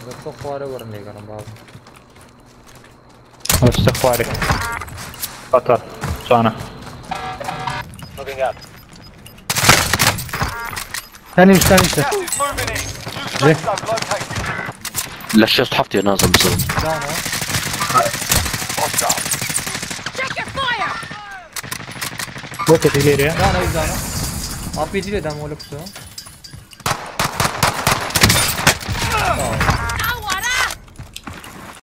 questo fuori ora nega non va. Sta fuori. Fatto. Suona. Moving up. ثاني مش ثاني مش Gas is moving in. New safe zone located. الاشياء تحط يا نازل بصير. Dano? Hostile. Check your fire! Roket ileriye. Dano Dano. RPG ile demo öyle pusu. Tamam.